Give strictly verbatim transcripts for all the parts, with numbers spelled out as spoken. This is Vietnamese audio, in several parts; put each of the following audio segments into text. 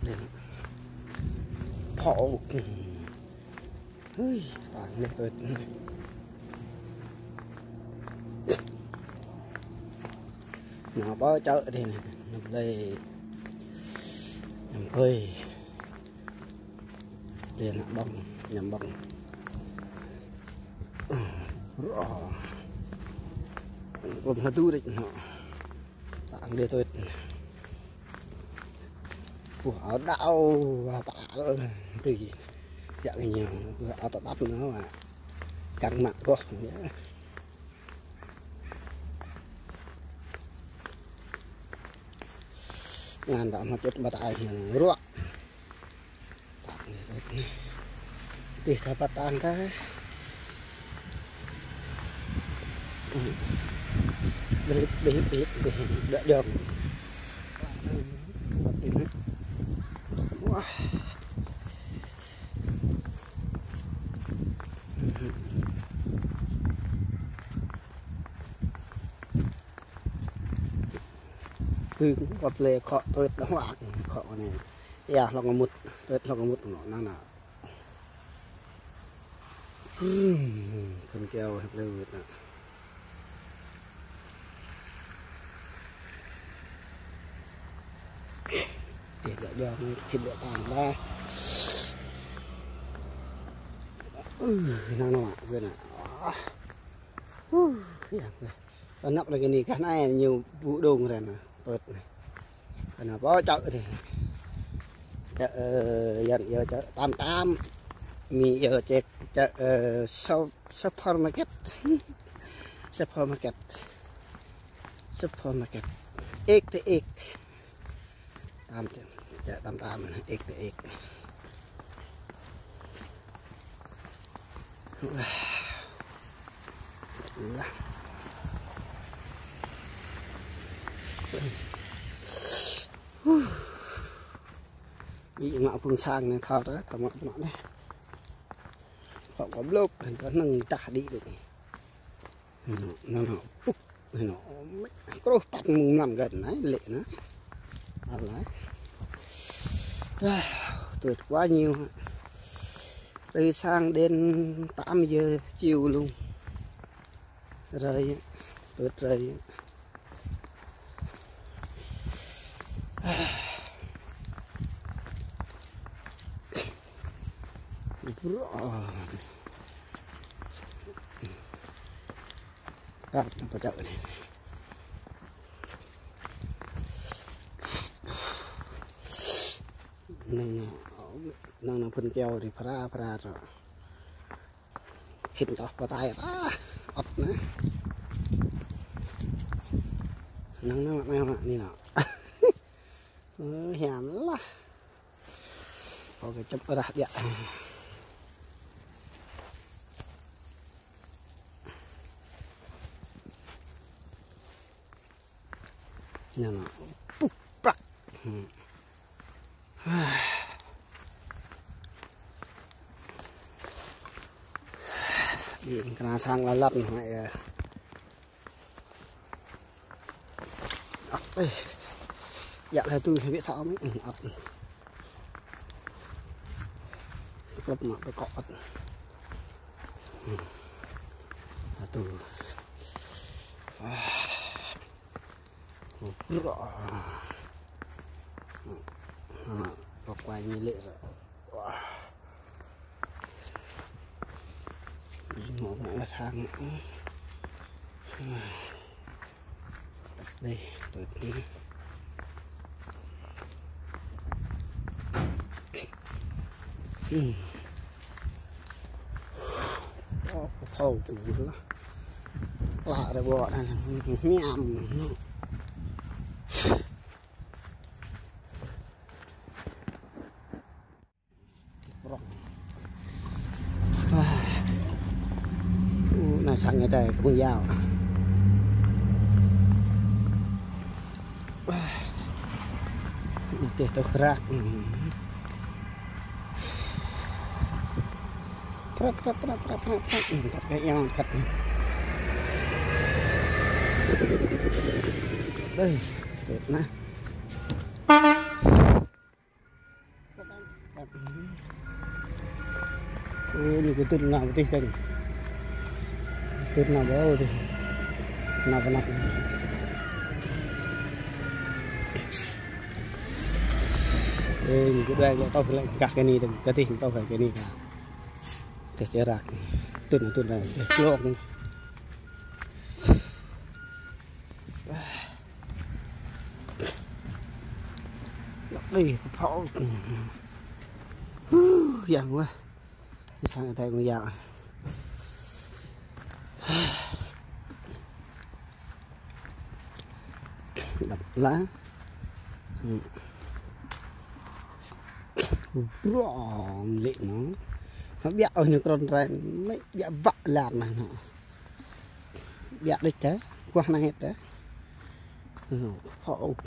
Đây phỏ ơi tàn này tôi nó bao chợ đây này nằm đây nằm phơi đây là bông nhầm bông rõ còn hơi tu đấy nó tặng đây tôi của đau và bả thì dạng nhiều ở tập bắt nữa mà căng mặt quá ngàn đỏ mà chết bắt ai ruộng thì thà bắt tan cái biết biết biết đợi được từ quạt lệ khó tôi đã hoảng khó này ya lòng một tôi lòng một nó năng nào phần keo hết lưu nè để đợi được thịt đợi tàn ra năng nào vừa nè nó nắp là cái này cái này nhiều vụ đông rồi nè tôi này nó có chợ thì chợ dần giờ chợ tam tam mì giờ chợ chợ sau supermarket supermarket supermarket egg thì egg tam chợ tam tam egg thì egg bị ngạo phương sang này thao tới thằng ngạo ngạo này không có lốp nó nâng trả đi được nó nó úp nó có bắt mùng nằm gần đấy lệ nó đấy tuyệt quá nhiều từ sang đến tám giờ chiều luôn rồi tuyệt rồi các bạn chợ này nâng nâng phân keo thì phá phá rồi khinh cho vào tay á ấp nữa nâng nó mẹ mẹ như nào hèm lắm có cái chấm ra vậy nè nó bục bạc điện cái sang là lăn này ấp dạ là tôi phải biết tháo mấy ấp lấp mặt cái cọ là tôi rõ có quay như lệ rồi một mẹ là sang đây tôi đi phâu từ đó lạ rồi bọn này nhảm là sang người ta cũng dao để tôi ra prap prap prap prap prap prap cái nhau cắt đây tuyệt nè Ini cái tụt nào cái cái tụt nào bao thì nào cái nào đây cái đoài tao phải cắt cái này được cái thì tao phải cái này cả để chơi rạc tụt nào tụt này để lộn đi phao dạng quá sang người ta cũng dạng đập lá ròn lệ nó nó bẹo như con ren mấy bẹo vạ lạt này nó bẹo đấy chứ qua này hết đấy phao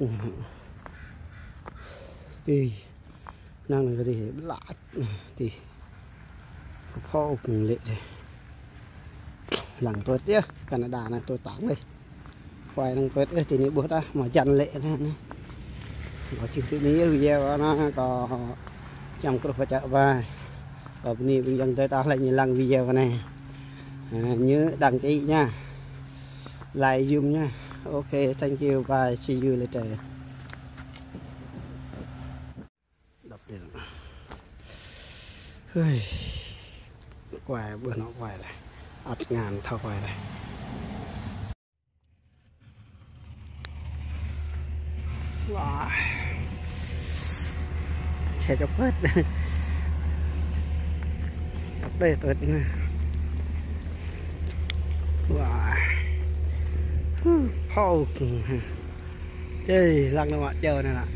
thì năng là cái gì lạ thì phao cùng lệ rồi lằng tôi tiếc Canada này tôi tặng đây quay năng tôi tiếc thì ní bữa ta mà chăn lệ này nó chịu tự ní video nó có trong cái phải chợ và và bên này bên dân tới tao lại nhìn lằng video này à, nhớ đăng ký nha like zoom nha. Ok, thank you, bye, see you later. Ơi, quài bữa nó quài này, ắt ngàn thao quài này. Wow, xe chọc hết. Tập đây tôi nữa. Wow, phao chơi lăng nó ngoại chơi này nè.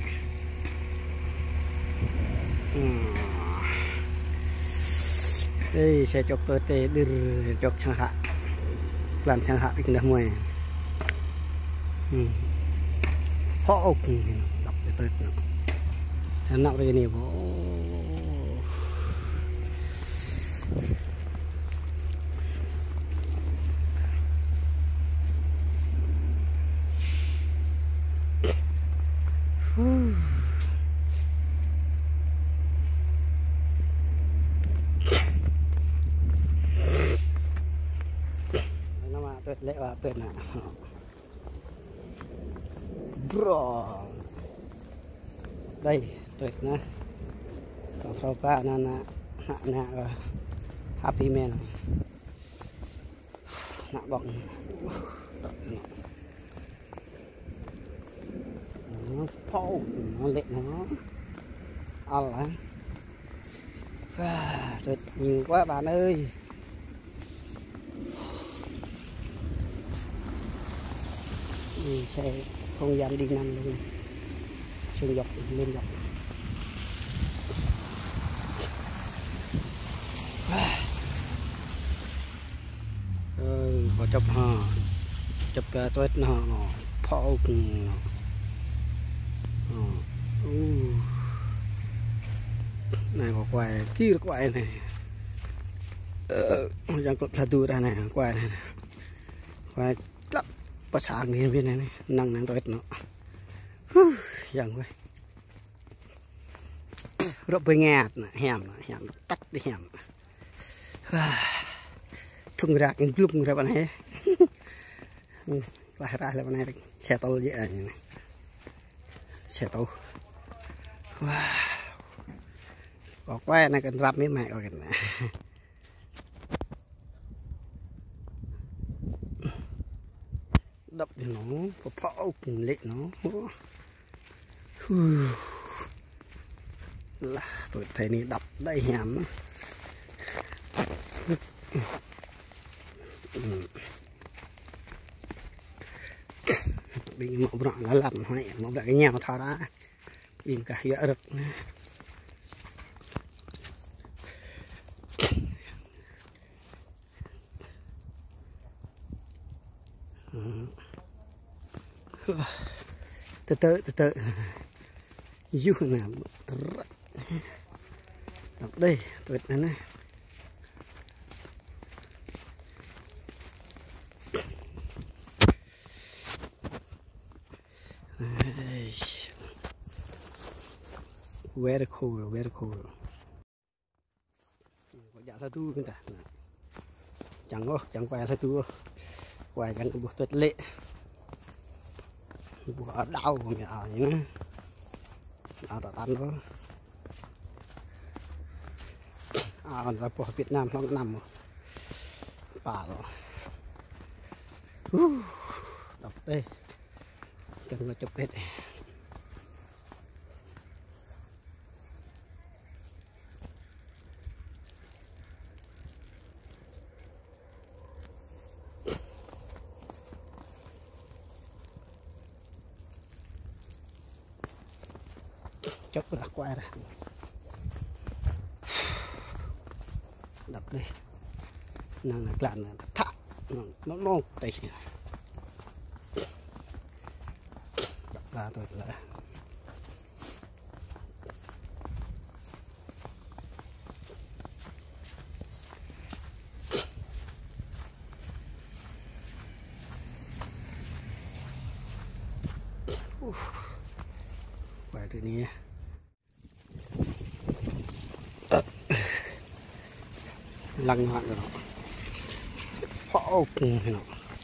Đây xe chọc tôi tê đưa chọc chẳng hạn làm chẳng hạn cái đám ngoài phao đọc cái tôi nó nặng đây này bố tuyệt lệ và tuyệt nè bro đây tuyệt nè còn sau ba nè nè nè nè happy man nè bọc nó phô nó lệ nó ăn lại tuyệt nhiều quá bạn ơi. Xe không dám đi nằm luôn xuống dọc lên dọc có chụp hả chụp cái tuyết nó phao cùng này có quài kia quài này chẳng có là tu ra này quài này quài lắm bắt sáng cái viên này này năng năng tuyệt nó dạng vậy rộp với ngạt hẻm hẻm tắt đi hẻm thùng ra cái lúc ra bên này lại ra là bên này xe tàu dễ này xe tàu có quay này cần rắp mấy mẹ rồi kìa đập thì nó có phao cùng lệ nó là tôi thấy này đập đây hẻm bị một đoạn nó làm hoại một đoạn cái nhà nó thao đã bị cả dỡ được từ từ từ từ du nào đọc đây tuyệt này này very cool very cool có dạ là tu cái này chẳng có chẳng quay là tu quay cái buộc tuyệt lệ buộc ở đau của mẹ ở những ở tận tan đó à là buộc Việt Nam nó nằm bà rồi đọc đây chân nó chụp hết chốc đã qua ra đập đi nàng là lạn là thả nó nó tay đập ra tôi là bài từ này lăng hoạn rồi nó phỏ cùng thì nó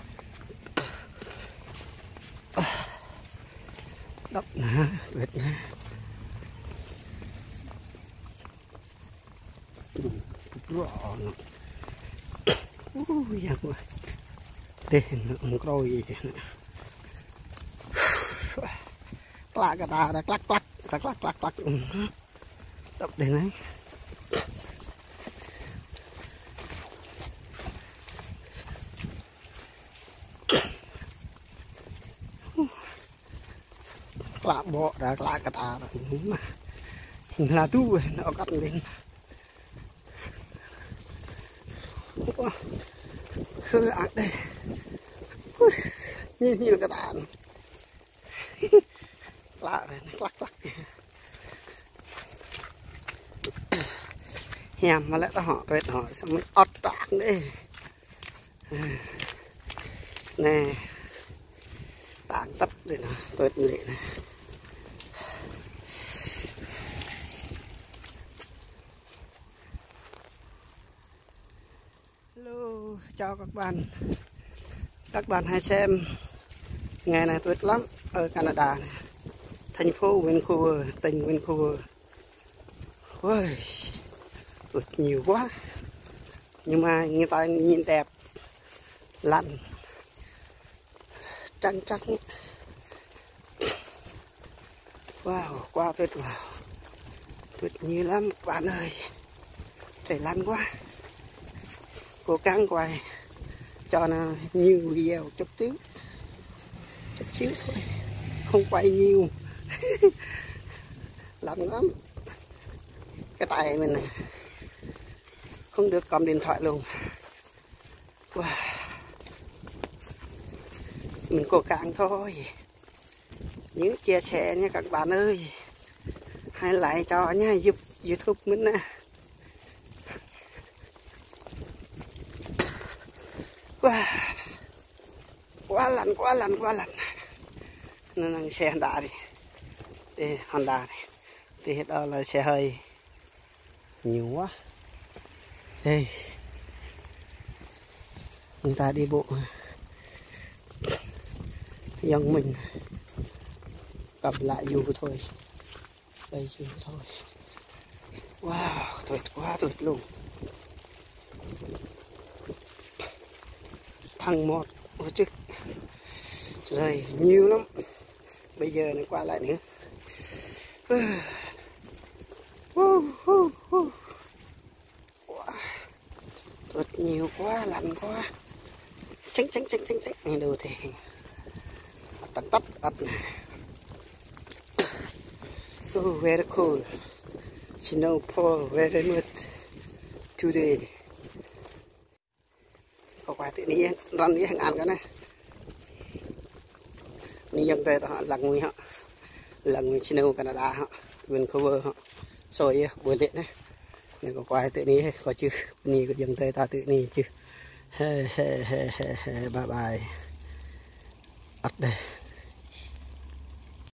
đắp nè tuyệt nha rõ nó ui giang quá đây nó không có gì lạ cả ta đã clac clac clac clac clac clac đập đây này lạ bộ đã lạ cả ta mà là tu nó cắt lên khơi ác đây nhìn như cái ta lạ này lắc lắc hèm mà lại ta họ tuyệt họ sao mới ọt tạc đấy nè tạng tắt để nó tuyệt lệ này hello chào các bạn các bạn hãy xem ngày này tuyệt lắm ở Canada này. Thành phố Vancouver, tỉnh Vancouver. Ôi, tuyệt nhiều quá. Nhưng mà người ta nhìn đẹp, lạnh, trắng trắng. Wow, quá tuyệt vời. Tuyệt nhiều lắm bạn ơi. Trời lạnh quá. Cố gắng quay cho nó nhiều video chút xíu. Chút xíu thôi. Không quay nhiều. Lạnh lắm cái tay mình này không được cầm điện thoại luôn. Wow. Mình cố gắng thôi, những chia sẻ nha các bạn ơi, hãy like cho nha, giúp YouTube mình nè. Wow. Quá lạnh quá lạnh quá lạnh nên là xe Honda đi đây Honda này thì hết đó là xe hơi nhiều quá đây người ta đi bộ dân mình cầm lại dù thôi đây dù thôi. Wow tuyệt quá tuyệt luôn. Thằng một ở trước rồi nhiều lắm bây giờ này qua lại nữa. Uh, uh, uh. Wow. Tuyệt nhiều quá lạnh quá tránh tránh tránh tránh tránh đồ thì tắt tắt tắt. Oh, very cool. Snow fall very much today. Có quả tự nhiên rắn với hàng ăn cái này ni dân về đó là người họ là người Snow Canada họ Vancouver họ rồi buổi lễ này này có quay tự nhiên có chứ ni có dân tây ta tự nhiên chứ he he he he he bye bye. Ở đây